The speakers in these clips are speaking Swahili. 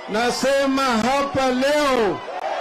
Nasema hapa leo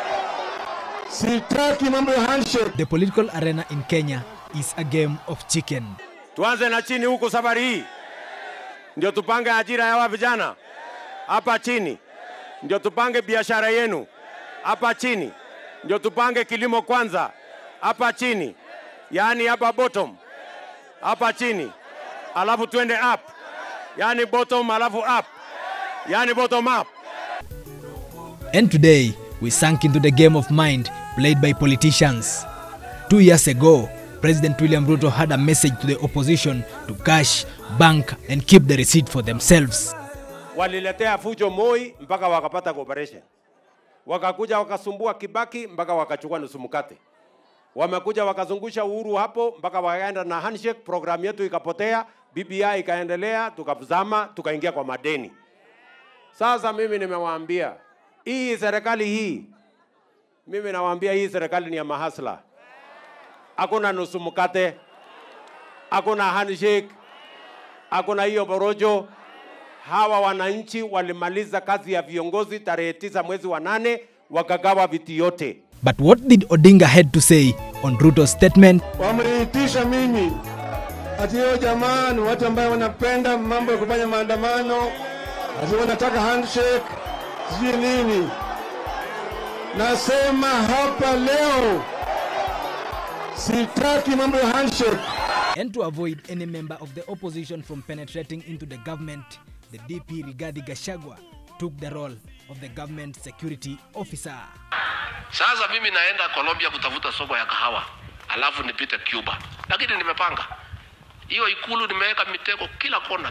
sitaki mambo ya handshake. The political arena in Kenya is a game of chicken. Tuanze na chini huko safari hii. Ndio tupange ajira ya vijana hapa chini. Ndio tupange biashara yenu hapa chini. Ndio tupange kilimo kwanza hapa chini. Yaani hapa bottom. Hapa chini. Alafu tuende up. Yaani bottom alafu up. Yaani bottom up. And today, we sank into the game of mind played by politicians. 2 years ago, President William Ruto had a message to the opposition to cash, bank, and keep the receipt for themselves. Waliletea fujo Moi mpaka wakapata cooperation. Wakakuja wakasumbua Kibaki mpaka wakachukua nusu mkate. Wamekuja wakazungusha Uhuru hapo mpaka wakaenda na handshake, program yetu ikapotea, BBI ikaendelea, tukazama, tukaingia kwa madeni. Sasa mimi nimewaambia, hii serikali hii, mimi nawaambia hii serikali ni ya mahasla. Hakuna nusu mkate, hakuna handshake, hakuna hiyo borojo. Hawa wananchi walimaliza kazi ya viongozi tarehe 9 mwezi wa 8 wakagawa viti yote. But what did Odinga had to say on Ruto's statement? Wameniitisha mimi ati hiyo jamani, watu ambao wanapenda mambo ya kufanya maandamano, ati wanataka handshake, sijui nini. Nasema hapa leo sitaki mambo ya handshake. And to avoid any member of the opposition from penetrating into the government, the DP Rigathi Gachagua took the role of the government security officer. Sasa mimi naenda Colombia kutafuta soko ya kahawa, alafu nipite Cuba. Lakini nimepanga. Hiyo ikulu nimeweka mitego kila kona,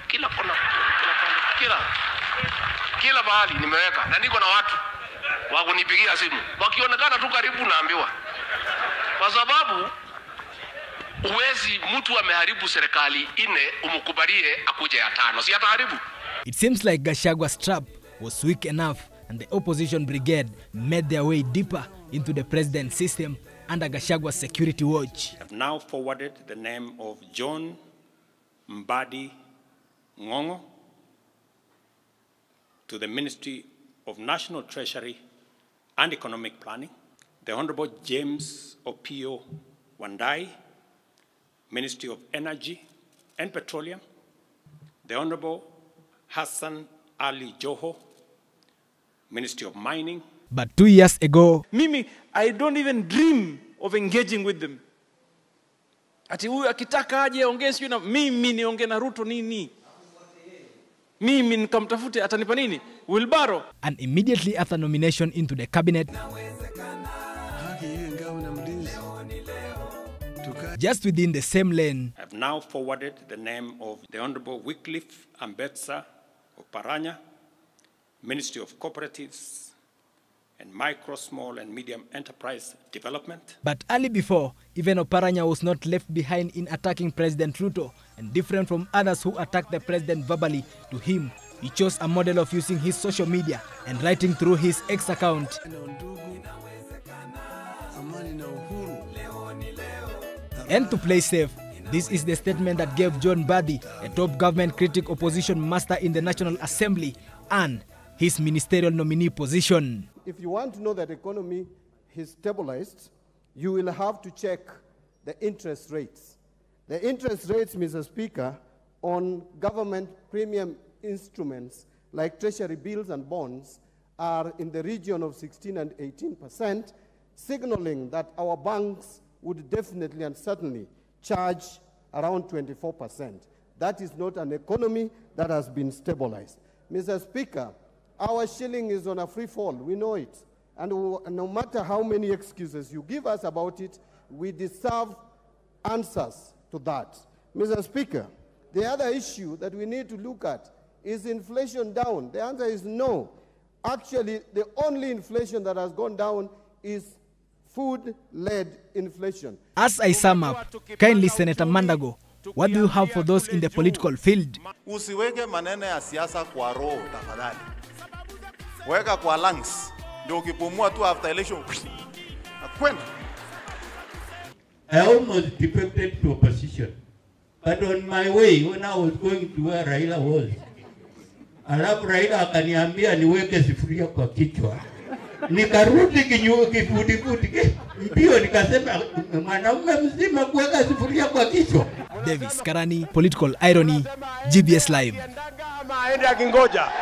kila mahali nimeweka. Na niko na watu wa kunipigia simu. Wakionekana tu karibu naambiwa. Kwa sababu uwezi mtu ameharibu serikali 4 umkubalie akuje ya 5. Si ataharibu. It seems like Gachagua's trap was weak enough and the opposition brigade made their way deeper into the president's system under Gachagua's security watch. I have now forwarded the name of John Mbadi Ngongo to the Ministry of National Treasury and Economic Planning, the Honorable James Opio Wandai, Ministry of Energy and Petroleum, the Honorable Hassan Ali Joho, Ministry of Mining. But 2 years ago, Mimi, I don't even dream of engaging with them. Ati huyu akitaka aje ongee sio na mimi niongee na Ruto nini? Mimi nikamtafute atanipa nini? Wilbaro. And immediately after nomination into the cabinet, just within the same lane, I have now forwarded the name of the Honorable Wycliffe Ambetsa Oparanya, Ministry of Cooperatives and Micro, Small and Medium Enterprise Development. but early before, even Oparanya was not left behind in attacking President Ruto, and different from others who attacked the president verbally, to him, he chose a model of using his social media and writing through his X account. And to play safe, this is the statement that gave John Mbadi, a top government critic opposition master in the National Assembly, and his ministerial nominee position. If you want to know that the economy is stabilized, you will have to check the interest rates. The interest rates, Mr. Speaker, on government premium instruments like treasury bills and bonds are in the region of 16 and 18%, signaling that our banks would definitely and certainly charge around 24%. That is not an economy that has been stabilized. Mr. Speaker, our shilling is on a free fall, we know it. And no matter how many excuses you give us about it, we deserve answers to that. Mr. Speaker, the other issue that we need to look at is inflation down. The answer is no. Actually, the only inflation that has gone down is food-led inflation. As I sum up, kindly Senator Mandago, what do you have for those in the political field? Usiweke maneno ya siasa kwa roho tafadhali. Weka kwa lungs. Ndio ukipumua tu after election. Nakwenda. I almost defected to opposition. But on my way, when I was going to where Raila was, Alafu Raila akaniambia niweke sufuria kwa kichwa. Nikarudi kifudifudi mbio, nikasema mwanaume mzima kuweka sufuria kwa kichwa. Davis Karani, Political Irony, GBS Live. Aende akingoja.